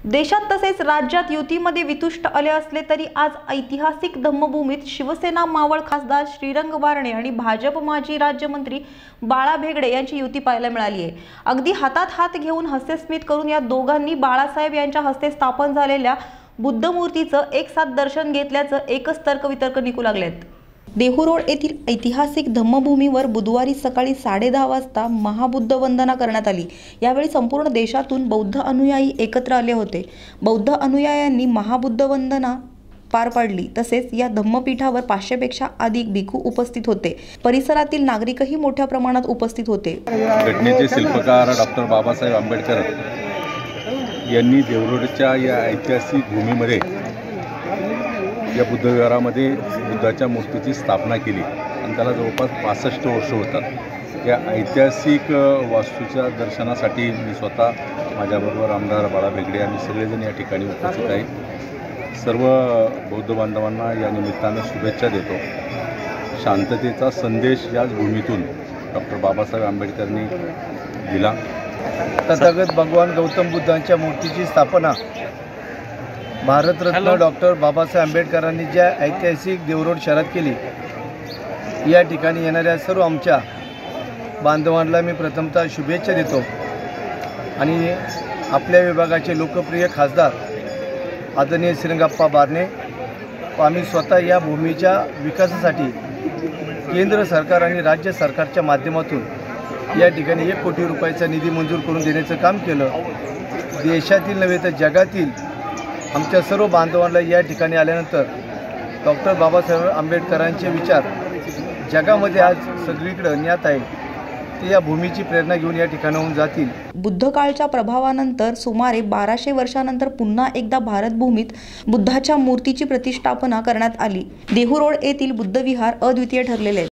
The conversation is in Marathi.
देशात तसेच राज्यात युतीमध्ये वितुष्ट आले असले तरी आज ऐतिहासिक धम्मभूमीत शिवसेना मावळ खासदार श्रीरंग बारणे आणि भाजप माजी राज्यमंत्री बाळा भेगडे यांची युती पाहायला मिळाली आहे। अगदी हातात हात घेऊन हास्यस्मित करून या दोघांनी बाळासाहेब यांच्या हस्ते स्थापन झालेल्या बुद्ध मूर्तीचं एकसाथ दर्शन घेतल्याचं एकच तर्कवितर्क निघू लागलेत। देहू रोड येथील ऐतिहासिक धम्मभूमीवर बुधवारी सकाळी 10:30 वाजता महाबुद्ध वंदना करण्यात आली। यावेळी संपूर्ण देशातून बौद्ध अनुयायी एकत्र आले होते। बौद्ध अनुयायांनी महाबुद्ध वंदना पार पाडली। तसेच या धम्मपीठावर 500 पेक्षा अधिक भिक्खू उपस्थित होते। परिसरातील नागरिकही मोठ्या प्रमाणात उपस्थित होते। घटनेचे शिल्पकार डॉक्टर बाबासाहेब आंबेडकर यांनी देवरोडच्या या ऐतिहासिक भूमीमध्ये या बुद्धविहारामध्ये बुद्धाच्या मूर्तीची स्थापना केली आणि त्याला जवळपास 65 वर्ष होतात। या ऐतिहासिक वास्तूच्या दर्शनासाठी मी स्वतः माझ्याबरोबर आमदार बाळा भेगडे आम्ही सगळेजण या ठिकाणी उपस्थित आहे। सर्व बौद्ध बांधवांना या निमित्तानं शुभेच्छा देतो। शांततेचा संदेश याच भूमीतून डॉक्टर बाबासाहेब आंबेडकरांनी दिला। तथागत भगवान गौतम बुद्धांच्या मूर्तीची स्थापना भारतरत्न डॉक्टर बाबासाहेब आंबेडकरांनी ज्या ऐतिहासिक देवरोड शहरात केली, या ठिकाणी येणाऱ्या सर्व आमच्या बांधवांना मी प्रथमतः शुभेच्छा देतो आणि आपल्या विभागाचे लोकप्रिय खासदार आदरणीय श्रीरंगप्पा बारणे आम्ही स्वतः या भूमीच्या विकासासाठी केंद्र सरकार आणि राज्य सरकारच्या माध्यमातून या ठिकाणी 1 कोटी रुपयाचा निधी मंजूर करून देण्याचं काम केलं। देशातील नव्हे तर जगातील आमच्या सर्व बांधवांना या ठिकाणी आल्यानंतर डॉक्टर बाबासाहेब आंबेडकरांचे विचार जगामध्ये आज सगळीकडे ज्ञात आहे, ते या भूमीची प्रेरणा घेऊन या ठिकाणाहून जातील। बुद्ध काळच्या प्रभावानंतर सुमारे 1200 वर्षानंतर पुन्हा एकदा भारतभूमीत बुद्धाच्या मूर्तीची प्रतिष्ठापना करण्यात आली। देहू रोड येथील बुद्धविहार अद्वितीय ठरलेले आहे।